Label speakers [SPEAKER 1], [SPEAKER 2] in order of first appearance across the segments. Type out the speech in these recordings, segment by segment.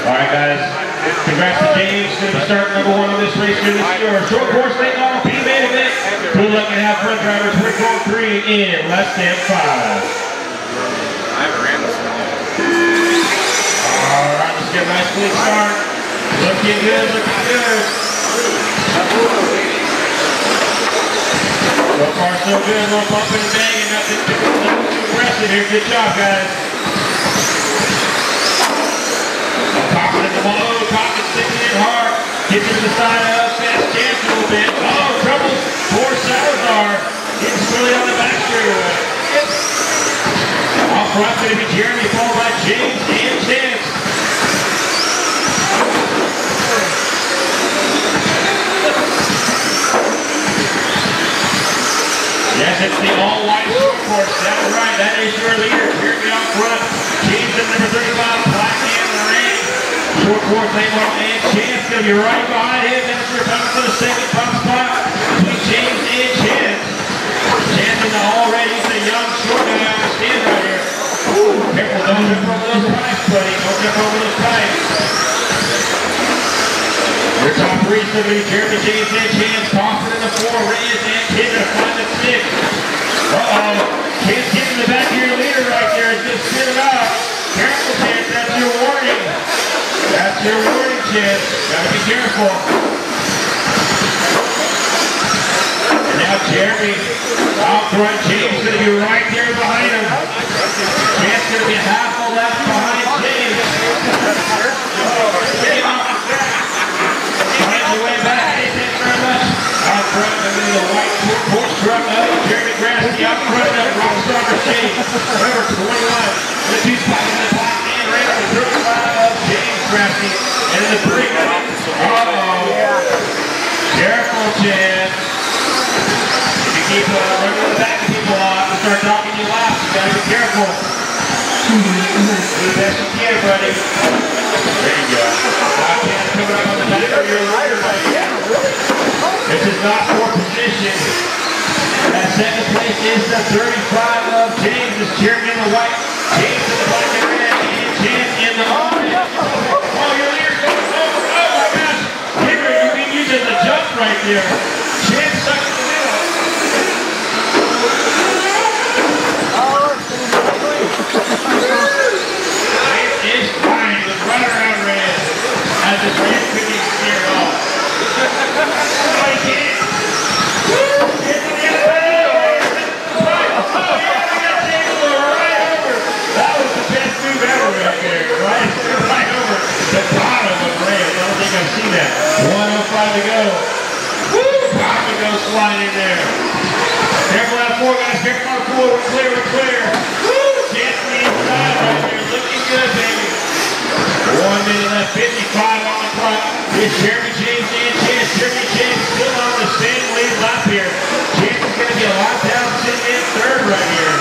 [SPEAKER 1] right, guys. Congrats to James. Going to be starting number 1 on this race here this year. Short course late long B Main event. Good luck and have fun, drivers. We're going 3 in less than 5.
[SPEAKER 2] I haven't ran this one yet.
[SPEAKER 1] All right, let's get a nice clean start. Looking good, looking good. So far, so good. A little bump and bang and nothing too aggressive here. Good job, guys. Popping in the low, popping, sticking in hard. Gets to the side of fast chance a little bit. Oh, trouble for Salazar. Getting slowly on the back straightaway. Off front, going to be Jeremy, followed by James and Chance. Yes, it's the all-white short course. That's right, that is your leader. Jeremy out front. James at number 35, black in the ring. Short course, lane one, and Chance going to be right behind him. That's your time for the second top spot between James and Chance. Chance in the already, he's a young short guy. I understand right here. Ooh, careful, don't jump over those pipes, buddy. Don't jump over those pipes. Your top 3 is going to be Jeremy, James, and Chance. Crawford in the 4, Reyes and Kidd to find the 6. Uh-oh. Chance getting in the back of your leader right there. Just spit it out. Careful, Chance. That's your warning. That's your warning, Chance. Gotta be careful. And now Jeremy out front. James is going to be right there behind him. Chance going to be half a lap behind James. Find your way back. Hey, thanks very much. Out front, and then the white Porsche truck of Jeremy Grassley. Out front of Rockstar James. Number 21. The 2 spot in the black and red. The 35 of James Grassley. And in the 3. Uh-oh. Careful, Chance. If you keep running to the back of people off and start knocking you laps, you gotta be careful. Do the best you can, buddy. There you go. Chance coming up on the back of your rider right here. This is not for position. That second place is the 35 of James. It's Jeremy in the white. James in the black and red. And Chance in the orange. Oh, your leader's going over. Oh my gosh. Henry, you're being used as a jump right there. Chance stuck in the middle. Chance is fine. He was right around red. As his red couldn't even steer it off. Oh, he can't. Get to the other way. Oh, yeah, we got James right over. That was the best move ever right there. Right over the bottom of red. I don't think I've seen that. 1:05 to go. Woo! Pop and go slide in there. Careful out of 4, guys. Careful out of 4. We're clear, we're clear. Woo! Chance the inside right there. Looking good, baby. 1 minute left. 55 on the clock. It's Jeremy, James, and Chance. Jeremy, James still on the same lead lap here. Chance is going to be a lot down, sitting in 3rd right here.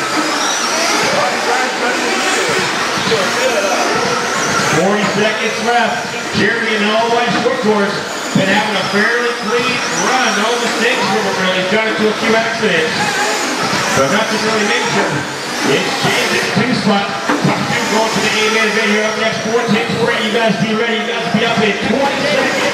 [SPEAKER 1] 40 seconds left. Jeremy in the all-white short course. Been having a fairly clean run. No mistakes from him, really. He's got into a few accidents. But nothing really major. It's James at the 2 spot. Top 2 going to the A Main event here up next. 4 10 for you guys be ready. You guys be up in 20 seconds.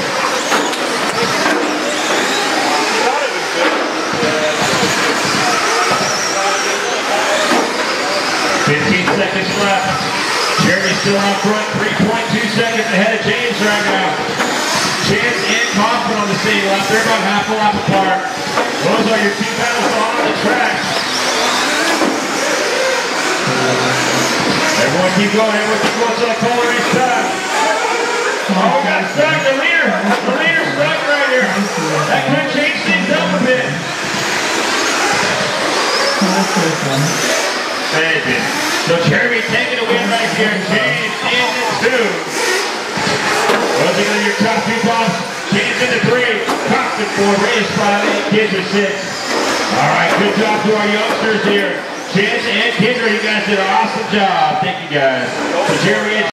[SPEAKER 1] 15 seconds left. Jeremy's still on front. 3.2 seconds ahead of James right now. Chance and Kaufman on the same lap. They're about half a lap apart. Those are your 2 battles on the track. Everyone keep going. Everyone keep going till I call the race time. Oh, we got stuck. The leader's stuck right here. That could change things up a bit. Thank you. So Jeremy taking a win right here. James in the 2. Closing on your top 2 boss. James in the 3. Compton 4. Reyes 5. And Kidd 6. All right, good job to our youngsters here. Chance and Kendra, you guys did an awesome job. Thank you guys. So Jeremy